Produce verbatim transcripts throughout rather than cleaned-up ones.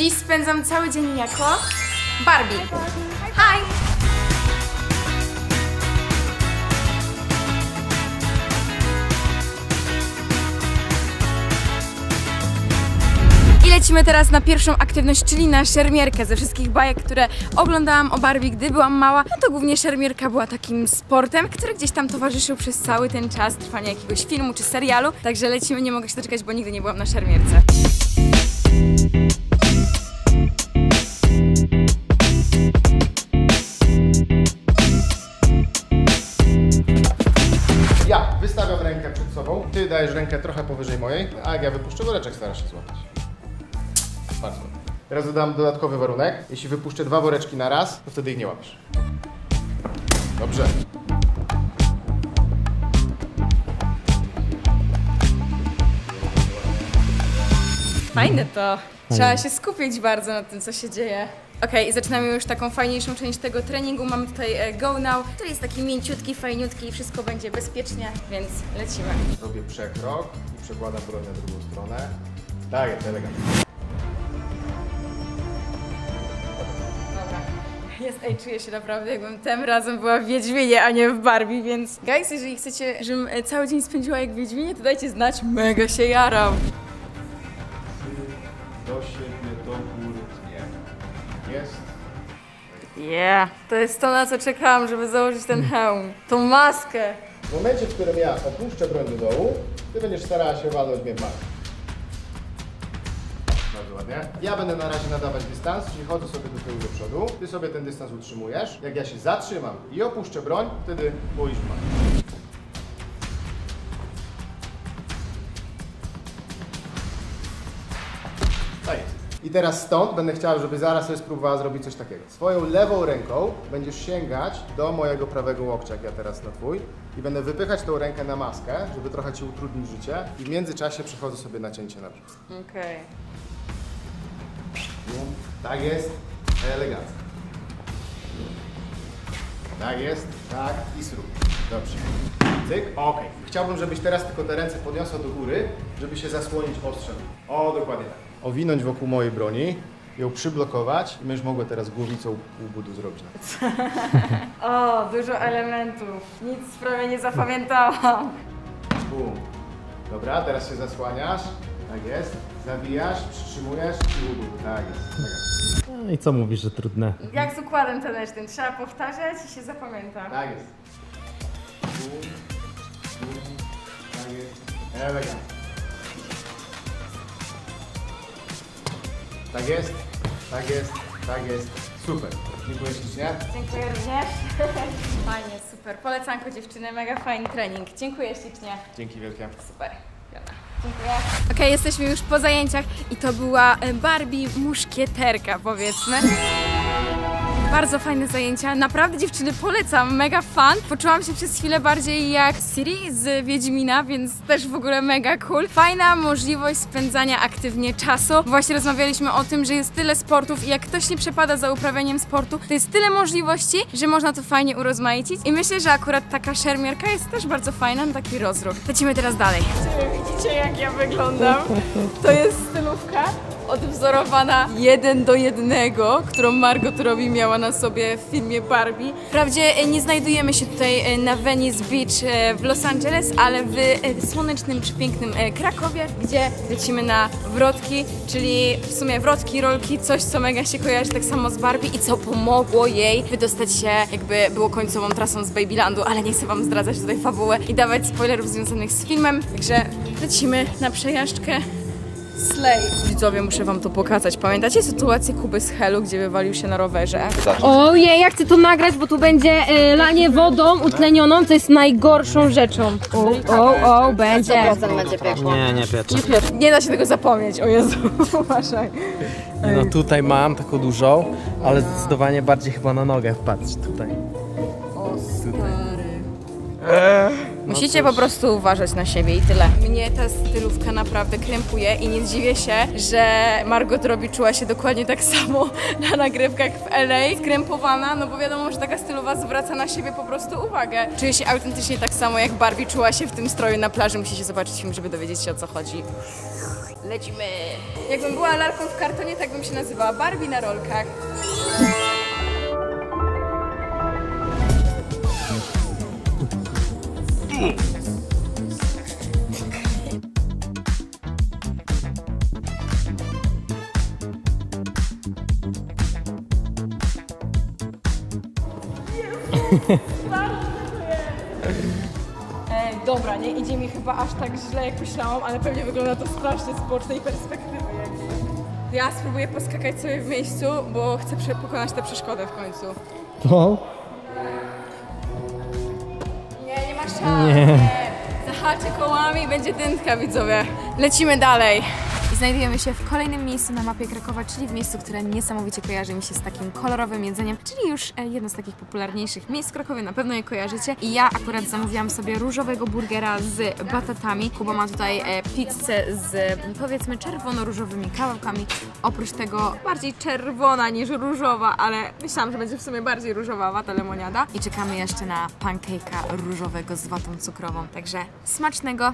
Dziś spędzam cały dzień jako Barbie. Hi! I lecimy teraz na pierwszą aktywność, czyli na szermierkę. Ze wszystkich bajek, które oglądałam o Barbie, gdy byłam mała, no to głównie szermierka była takim sportem, który gdzieś tam towarzyszył przez cały ten czas trwania jakiegoś filmu czy serialu. Także lecimy, nie mogę się doczekać, bo nigdy nie byłam na szermierce. Ja wystawiam rękę przed sobą, ty dajesz rękę trochę powyżej mojej, a jak ja wypuszczę woreczek, starasz się złapać. Bardzo. Teraz dodam dodatkowy warunek. Jeśli wypuszczę dwa woreczki na raz, to wtedy ich nie łapiesz. Dobrze. Fajne to. Trzeba się skupić bardzo na tym, co się dzieje. Okej, okay, zaczynamy już taką fajniejszą część tego treningu. Mamy tutaj e, Go Now, który jest taki mięciutki, fajniutki i wszystko będzie bezpiecznie, więc lecimy. Robię przekrok i przekładam broń na drugą stronę. Tak, jest elegancko. Dobra. Jest, ej, czuję się naprawdę, jakbym tym razem była w Wiedźminie, a nie w Barbie, więc guys, jeżeli chcecie, żebym cały dzień spędziła jak w Wiedźminie, to dajcie znać, mega się jaram. Do siebie, do góry, nie. Jest. Yeah, to jest to, na co czekałam, żeby założyć ten hełm, tą maskę. W momencie, w którym ja opuszczę broń do dołu, ty będziesz starała się walnąć mnie w mak. Bardzo ładnie. Ja będę na razie nadawać dystans, czyli chodzę sobie do tyłu do przodu. Ty sobie ten dystans utrzymujesz. Jak ja się zatrzymam i opuszczę broń, wtedy pójść w mak. Tak jest. I teraz stąd będę chciał, żeby zaraz sobie spróbowała zrobić coś takiego. Swoją lewą ręką będziesz sięgać do mojego prawego łokcia, jak ja teraz na twój. I będę wypychać tą rękę na maskę, żeby trochę ci utrudnić życie. I w międzyczasie przechodzę sobie nacięcie na brzuch. Okej. Okay. Tak jest. Elegancko. Tak jest. Tak. I zrób. Dobrze. Cyk. Okej. Okay. Chciałbym, żebyś teraz tylko te ręce podniosła do góry, żeby się zasłonić ostrzem. O, dokładnie tak. Owinąć wokół mojej broni, ją przyblokować i będziesz mogła teraz głowicą pół budu zrobić. O, dużo elementów. Nic prawie nie zapamiętałam. Bum. Dobra, teraz się zasłaniasz. Tak jest. Zawijasz, przytrzymujesz i pół budu. Tak jest. Tak jest. No i co mówisz, że trudne? Jak z układem tanecznym. Trzeba powtarzać i się zapamięta. Tak jest. Bum. Bum. Tak jest. Elegancko. Tak jest, tak jest, tak jest. Super. Dziękuję ślicznie. Dziękuję również. Fajnie, super. Polecanko dziewczyny, mega fajny trening. Dziękuję ślicznie. Dzięki wielkie. Super. Dziękuję. Okej, okay, jesteśmy już po zajęciach i to była Barbie muszkieterka, powiedzmy. Bardzo fajne zajęcia, naprawdę dziewczyny polecam, mega fan. Poczułam się przez chwilę bardziej jak Ciri z Wiedźmina, więc też w ogóle mega cool. Fajna możliwość spędzania aktywnie czasu. Właśnie rozmawialiśmy o tym, że jest tyle sportów i jak ktoś nie przepada za uprawianiem sportu, to jest tyle możliwości, że można to fajnie urozmaicić. I myślę, że akurat taka szermierka jest też bardzo fajna na taki rozruch. Lecimy teraz dalej. Czy widzicie, jak ja wyglądam? To jest stylówka odwzorowana jeden do jednego, którą Margot Robbie miała na sobie w filmie Barbie. Wprawdzie nie znajdujemy się tutaj na Venice Beach w Los Angeles, ale w słonecznym, przepięknym Krakowie, gdzie lecimy na wrotki, czyli w sumie wrotki, rolki, coś, co mega się kojarzy tak samo z Barbie i co pomogło jej wydostać się, jakby było końcową trasą z Babylandu, ale nie chcę wam zdradzać tutaj fabułę i dawać spoilerów związanych z filmem, także lecimy na przejażdżkę. Slay. Widzowie, muszę wam to pokazać. Pamiętacie sytuację Kuby z Helu, gdzie wywalił się na rowerze? Ojej, ja chcę to nagrać, bo tu będzie y, lanie wodą utlenioną, co jest najgorszą rzeczą. O, o, o, będzie. Nie, nie piecze. Nie, pieprz. Nie da się tego zapomnieć, o Jezu, uważaj. No tutaj mam taką dużą, ale zdecydowanie bardziej chyba na nogę, patrz tutaj. O stary. Musicie po prostu uważać na siebie i tyle. Mnie ta stylówka naprawdę krępuje i nie dziwię się, że Margot Robbie czuła się dokładnie tak samo na nagrywkach w L A. Skrępowana, no bo wiadomo, że taka stylowa zwraca na siebie po prostu uwagę. Czuję się autentycznie tak samo, jak Barbie czuła się w tym stroju na plaży. Musicie zobaczyć film, żeby dowiedzieć się, o co chodzi. Lecimy! Jakbym była lalką w kartonie, tak bym się nazywała. Barbie na rolkach. Ej, dobra, nie idzie mi chyba aż tak źle, jak myślałam, ale pewnie wygląda to strasznie z bocznej perspektywy. Ja spróbuję poskakać sobie w miejscu, bo chcę pokonać tę przeszkodę w końcu. To? Nie, nie ma szans. Nie. Zahaczę kołami i będzie dętka, widzowie. Lecimy dalej. I znajdujemy się w kolejnym miejscu na mapie Krakowa, czyli w miejscu, które niesamowicie kojarzy mi się z takim kolorowym jedzeniem, czyli już jedno z takich popularniejszych miejsc w Krakowie, na pewno je kojarzycie. I ja akurat zamówiłam sobie różowego burgera z batatami. Kuba ma tutaj pizzę z, powiedzmy, czerwono-różowymi kawałkami. Oprócz tego bardziej czerwona niż różowa, ale myślałam, że będzie w sumie bardziej różowa wata lemoniada. I czekamy jeszcze na pancake'a różowego z watą cukrową. Także smacznego!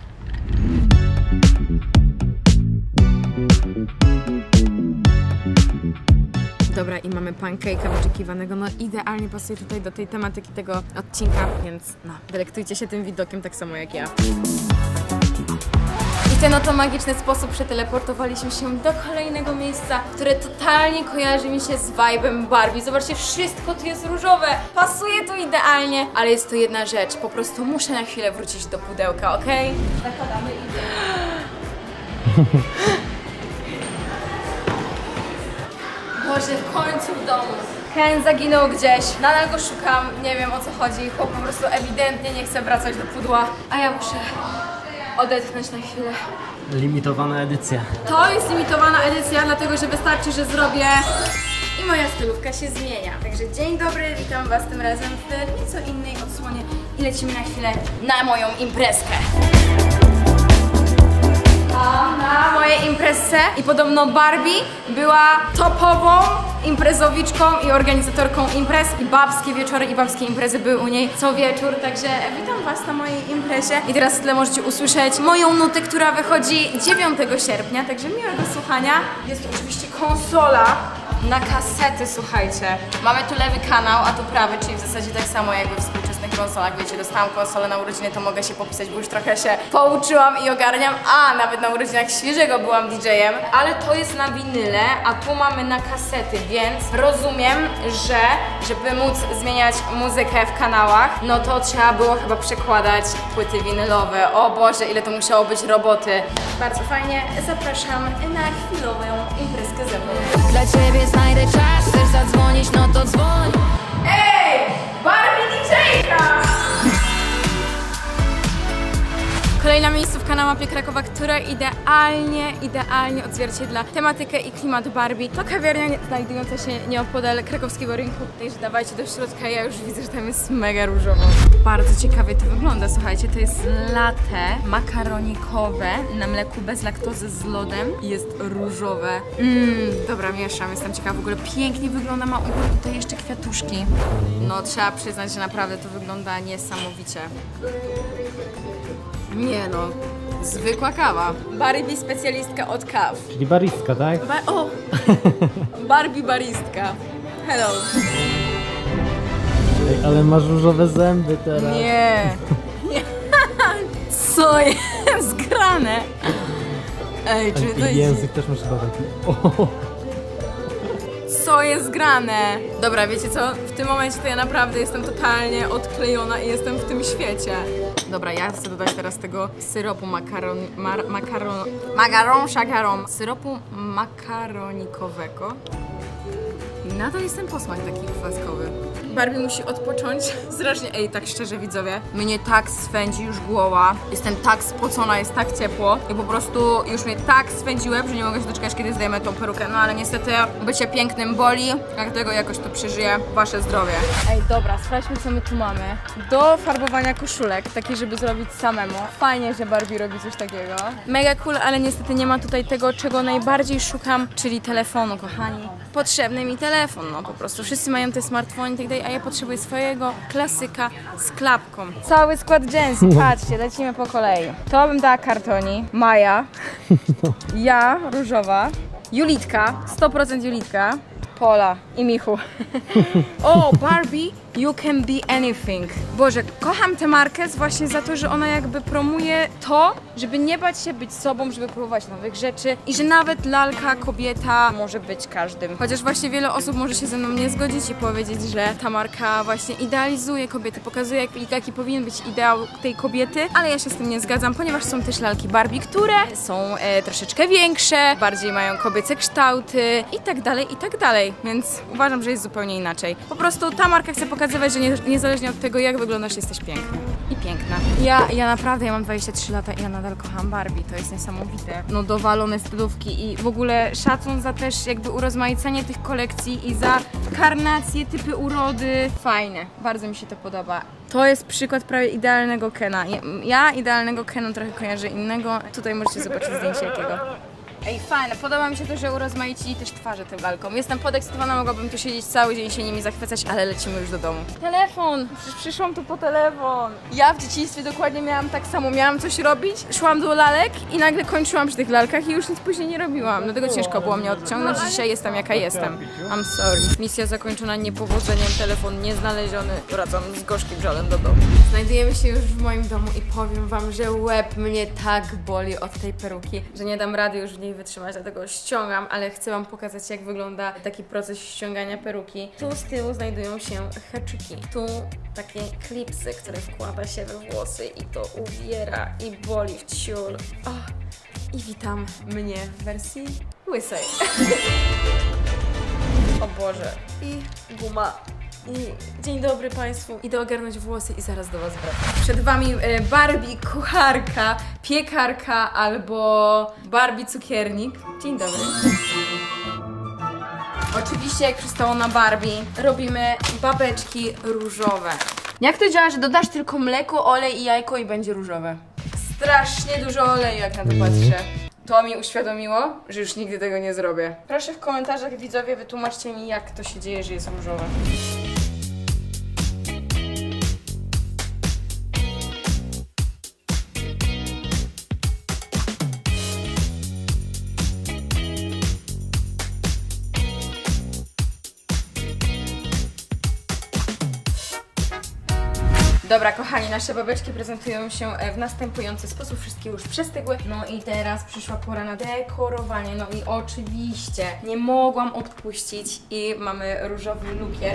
Dobra, i mamy pancake'a wyczekiwanego, no idealnie pasuje tutaj do tej tematyki tego odcinka, więc no, delektujcie się tym widokiem tak samo jak ja. I w ten oto magiczny sposób przeteleportowaliśmy się do kolejnego miejsca, które totalnie kojarzy mi się z vibe'em Barbie. Zobaczcie, wszystko tu jest różowe, pasuje tu idealnie, ale jest tu jedna rzecz, po prostu muszę na chwilę wrócić do pudełka, ok? Zakładamy i... Boże, w końcu w domu. Ken zaginął gdzieś, nadal go szukam, nie wiem o co chodzi. Chłop po prostu ewidentnie nie chce wracać do pudła, a ja muszę odetchnąć na chwilę. Limitowana edycja. To jest limitowana edycja, dlatego że wystarczy, że zrobię i moja stylówka się zmienia. Także dzień dobry, witam was tym razem w nieco innej odsłonie i lecimy na chwilę na moją imprezkę. Na mojej imprezce i podobno Barbie była topową imprezowiczką i organizatorką imprez i babskie wieczory i babskie imprezy były u niej co wieczór, także witam was na mojej imprezie i teraz w tle możecie usłyszeć moją nutę, która wychodzi dziewiątego sierpnia, także miłego słuchania. Jest to oczywiście konsola na kasety, słuchajcie. Mamy tu lewy kanał, a tu prawy, czyli w zasadzie tak samo jak we współczesnych konsolach. Wiecie, dostałam konsolę na urodziny, to mogę się popisać, bo już trochę się pouczyłam i ogarniam. A, nawet na urodzinach świeżego byłam D J-em. Ale to jest na winyle, a tu mamy na kasety, więc rozumiem, że żeby móc zmieniać muzykę w kanałach, no to trzeba było chyba przekładać płyty winylowe. O Boże, ile to musiało być roboty. Bardzo fajnie, zapraszam na chwilową imprezkę ze mną. Dla ciebie znajdę czas, chcesz zadzwonić, no to dzwoń. Ej! Barbie D J-ka! Kolejna miejscówka na mapie Krakowa, która idealnie, idealnie odzwierciedla tematykę i klimat Barbie. To kawiarnia znajdująca się nieopodal krakowskiego rynku. Także dawajcie do środka, ja już widzę, że tam jest mega różowo. Bardzo ciekawie to wygląda, słuchajcie, to jest latte makaronikowe na mleku bez laktozy z lodem i jest różowe. Mmm, dobra, mieszam, jestem ciekawa, w ogóle pięknie wygląda, ma u góry tutaj jeszcze kwiatuszki. No, trzeba przyznać, że naprawdę to wygląda niesamowicie. Nie no, zwykła kawa. Barbie specjalistka od kaw. Czyli baristka, tak? Ba o! Barbie baristka. Hello. Ej, ale masz różowe zęby teraz. Nie. Nie. Co jest grane? Ej, czy to jest... Język też masz chyba taki. O. Co jest grane? Dobra, wiecie co? W tym momencie to ja naprawdę jestem totalnie odklejona i jestem w tym świecie. Dobra, ja chcę dodać teraz tego syropu makaron... Mar, makaron... Makaron, szakaron. Syropu makaronikowego. I nadal jest ten posmak taki kwaskowy. Barbie musi odpocząć. Strasznie, ej, tak szczerze widzowie, mnie tak swędzi już głowa. Jestem tak spocona, jest tak ciepło i po prostu już mnie tak swędziłem, że nie mogę się doczekać, kiedy zdejmę tą perukę. No ale niestety bycie pięknym boli, dlatego jakoś to przeżyję. Wasze zdrowie. Ej, dobra, sprawdźmy, co my tu mamy. Do farbowania koszulek, takie, żeby zrobić samemu. Fajnie, że Barbie robi coś takiego. Mega cool, ale niestety nie ma tutaj tego, czego najbardziej szukam, czyli telefonu, kochani. Potrzebny mi telefon, no po prostu. Wszyscy mają te smartfony i tak dalej, a ja potrzebuję swojego klasyka z klapką. Cały skład Gen Z, patrzcie, lecimy po kolei. To bym dała Kartoni, Maja, ja, różowa, Julitka, sto procent Julitka, Pola i Michu. O, Barbie, you can be anything. Boże, kocham tę markę właśnie za to, że ona jakby promuje to, żeby nie bać się być sobą, żeby próbować nowych rzeczy i że nawet lalka, kobieta może być każdym. Chociaż właśnie wiele osób może się ze mną nie zgodzić i powiedzieć, że ta marka właśnie idealizuje kobiety, pokazuje jaki, jaki powinien być ideał tej kobiety, ale ja się z tym nie zgadzam, ponieważ są też lalki Barbie, które są e, troszeczkę większe, bardziej mają kobiece kształty i tak dalej, i tak dalej, więc uważam, że jest zupełnie inaczej. Po prostu ta marka chce pokazywać, że nie, niezależnie od tego, jak wyglądasz, jesteś piękny i piękna. Ja, ja naprawdę, ja mam dwadzieścia trzy lata i ja nadal kocham Barbie, to jest niesamowite. No dowalone stylówki i w ogóle szacun za też jakby urozmaicenie tych kolekcji i za karnacje, typy urody. Fajne, bardzo mi się to podoba. To jest przykład prawie idealnego Kena. Ja, ja idealnego Kena trochę kojarzę innego. Tutaj możecie zobaczyć zdjęcie jakiego. Ej, fajne, podoba mi się to, że urozmaicili też twarze tym lalkom. Jestem podekscytowana, mogłabym tu siedzieć cały dzień, się nimi zachwycać, ale lecimy już do domu. Telefon! Przecież przyszłam tu po telefon. Ja w dzieciństwie dokładnie miałam tak samo, miałam coś robić, szłam do lalek i nagle kończyłam przy tych lalkach i już nic później nie robiłam. Dlatego ciężko było mnie odciągnąć, dzisiaj jestem jaka jestem. I'm sorry. Misja zakończona niepowodzeniem, telefon nieznaleziony. Wracam z gorzkim żalem do domu. Znajdujemy się już w moim domu i powiem wam, że łeb mnie tak boli od tej peruki, że nie dam rady już w niej wytrzymać, dlatego ściągam, ale chcę wam pokazać, jak wygląda taki proces ściągania peruki. Tu z tyłu znajdują się haczyki, tu takie klipsy, które wkłada się we włosy i to uwiera i boli w ciul. Oh. I witam mnie w wersji łysej. O Boże. I guma. I dzień dobry Państwu. Idę ogarnąć włosy i zaraz do Was wracam. Przed Wami e, Barbie kucharka, piekarka albo Barbie cukiernik. Dzień dobry. Oczywiście jak przystało na Barbie, robimy babeczki różowe. Jak to działa, że dodasz tylko mleko, olej i jajko i będzie różowe? Strasznie dużo oleju, jak na to patrzę. To mi uświadomiło, że już nigdy tego nie zrobię. Proszę w komentarzach, widzowie, wytłumaczcie mi, jak to się dzieje, że jest różowe. Dobra, kochani, nasze babeczki prezentują się w następujący sposób. Wszystkie już przestygły. No i teraz przyszła pora na dekorowanie. No i oczywiście nie mogłam odpuścić i mamy różowy lukier.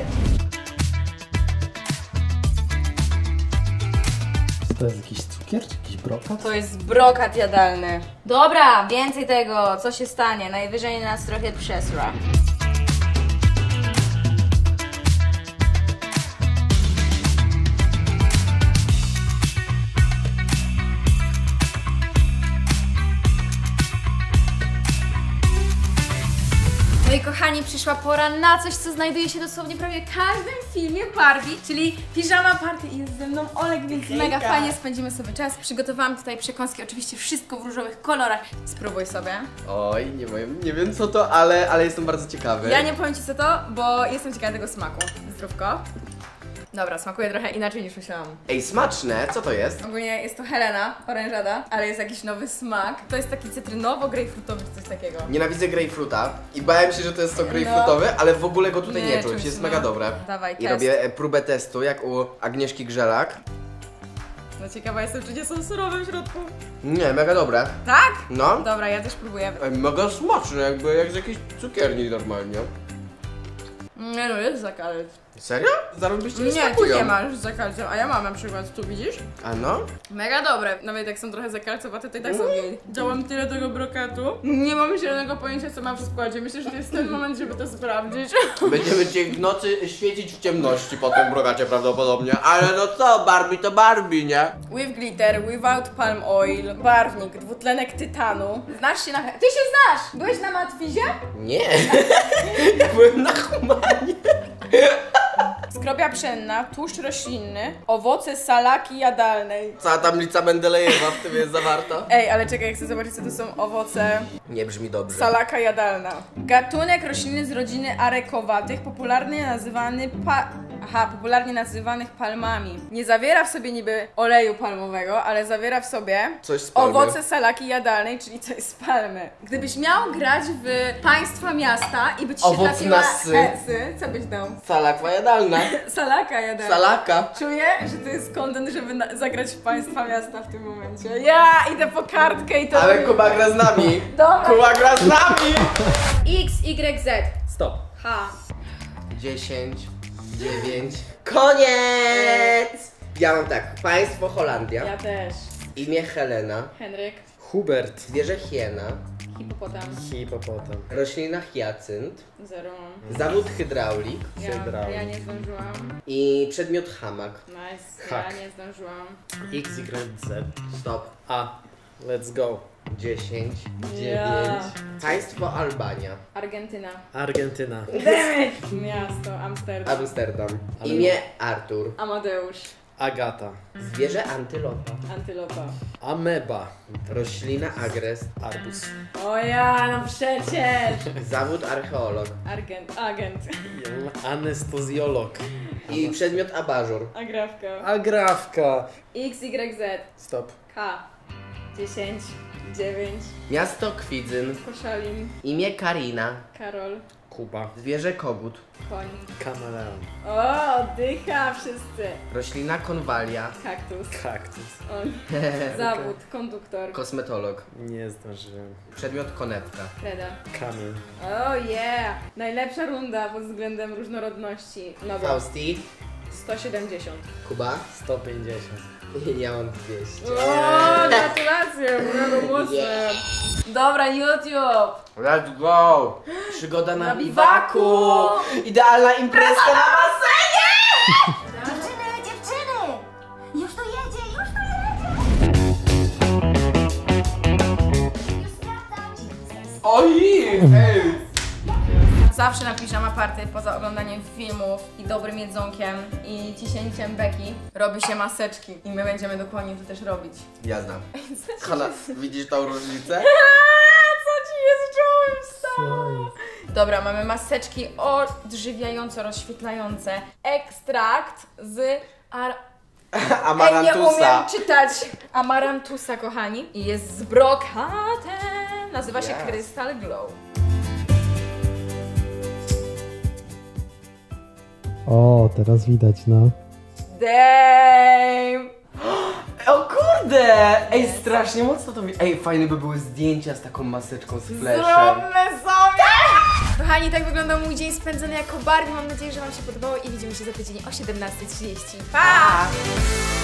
To jest jakiś cukier czy jakiś brokat? To jest brokat jadalny. Dobra, więcej tego, co się stanie? Najwyżej nas trochę przesra. No i kochani, przyszła pora na coś, co znajduje się dosłownie prawie w każdym filmie Barbie, czyli piżama party i jest ze mną Olek, więc Jejka. Mega fajnie spędzimy sobie czas. Przygotowałam tutaj przekąski, oczywiście wszystko w różowych kolorach. Spróbuj sobie. Oj, nie wiem, nie wiem co to, ale, ale jestem bardzo ciekawy. Ja nie powiem Ci co to, bo jestem ciekawa tego smaku. Zdrówko. Dobra, smakuje trochę inaczej niż myślałam. Ej, smaczne, co to jest? Ogólnie jest to Helena, orężada, ale jest jakiś nowy smak. To jest taki cytrynowo-grejpfrutowy czy coś takiego. Nienawidzę grejpfruta i bałem się, że to jest to grejpfrutowy, no. Ale w ogóle go tutaj nie, nie czuć, jest no. mega dobre. Dawaj, I test. robię próbę testu, jak u Agnieszki Grzelak. No ciekawa jestem, czy nie są surowe w środku. Nie, mega dobre. Tak? No. Dobra, ja też próbuję. Ej, mega smaczne, jakby jak z jakiejś cukierni normalnie. Nie no, jest zakalec. Serio? Zarobiście nie Nie, ty nie masz z zakalcem, a ja mam na przykład, tu widzisz? A no? Mega dobre, nawet jak są trochę zakalcowate, to i tak są gej. Dałam tyle tego brokatu. Nie mam zielonego pojęcia, co mam w składzie. Myślę, że to jest ten moment, żeby to sprawdzić. Będziemy cię w nocy świecić w ciemności po tym brokacie prawdopodobnie. Ale no co, Barbie to Barbie, nie? With glitter, without palm oil, barwnik, dwutlenek tytanu. Znasz się na... Ty się znasz! Byłeś na matwizie? Nie. Ja byłem na humanie. Skrobia pszenna, tłuszcz roślinny, owoce salaki jadalnej. Cała tablica Mendelejewa w tym jest zawarta. Ej, ale czekaj, chcę zobaczyć, co to są owoce. Nie brzmi dobrze. Salaka jadalna. Gatunek rośliny z rodziny arekowatych, popularnie nazywany pa... Aha, popularnie nazywanych palmami. Nie zawiera w sobie niby oleju palmowego, ale zawiera w sobie Coś z palmy. owoce salaki jadalnej, czyli coś z palmy. Gdybyś miał grać w państwa miasta i by ci się Owoc trafiła na sy. esy, co byś dał? Salakwa jadalna. Salaka jadalna. Salaka. Czuję, że to jest content, żeby na- zagrać w państwa miasta w tym momencie. Ja idę po kartkę i to... Ale Kuba gra z nami. Dobra. Kuba gra z nami. X, Y, Z. Stop. H. dziesięć, dziewięć. Koniec! Ja mam tak, państwo Holandia, Ja też. imię Helena, Henryk. Hubert. zwierzę hiena, Hipopotam. Hipopotam. roślina hiacynt, Zero mam. zawód hydraulik Ja, Hydraulik. ja nie zdążyłam. i przedmiot hamak. Nice. Hak. Ja nie zdążyłam. X, Y, Z. Stop. A. Let's go. dziesięć, Ja. dziewięć. Państwo Albania, Argentyna. Argentyna. Miasto. Amsterdam. Amsterdam. Ale- Imię Artur, Amadeusz. Agata. zwierzę antylopa, Antylopa. Ameba. roślina agrest, Arbus. O ja, no przecież! zawód archeolog Argent. Agent. Anestezjolog. i przedmiot abażur. Agrafka. Agrafka. X, Y, Z. Stop. K. dziesięć. dziewięć. Miasto Kwidzyn, Koszalin. imię Karina, Karol. Kuba. zwierzę kogut, Koń. Kameleon. O, oddycha wszyscy. roślina konwalia, Kaktus. Kaktus. On. Zawód. Konduktor. kosmetolog, Nie zdążyłem. przedmiot konewka. Kreda. Kamień. Oh yeah! Najlepsza runda pod względem różnorodności. No bo Fausti, sto siedemdziesiąt. Kuba, sto pięćdziesiąt. ja mam dwieście. O, gratulacje, mega mocne. Dobra, YouTube. Let's go! Przygoda na, Na biwaku! biwaku! Idealna imprezka na basenie! Dziewczyny, dziewczyny! Już tu jedzie, już tu jedzie! Już sprawdzam. Oj! Ej! Zawsze na piżama party, poza oglądaniem filmów i dobrym jedzonkiem i ciśnięciem beki, robi się maseczki i my będziemy dokładnie to też robić. Ja znam. Hanna, widzisz tą różnicę? Co ci jest z czołem stało? Dobra, mamy maseczki odżywiająco rozświetlające. Ekstrakt z ar... Ej, nie umiem Amarantusa. czytać. Amarantusa, kochani. I jest z brokatem. Nazywa się Yes. Crystal Glow. O, teraz widać, no. Damn! O kurde! Ej, strasznie mocno to mi... Ej, fajne by były zdjęcia z taką maseczką z fleszem. Zróbmy sobie! Kochani, tak wyglądał mój dzień spędzony jako Barbie. Mam nadzieję, że wam się podobało i widzimy się za tydzień o siedemnastej trzydzieści. Pa!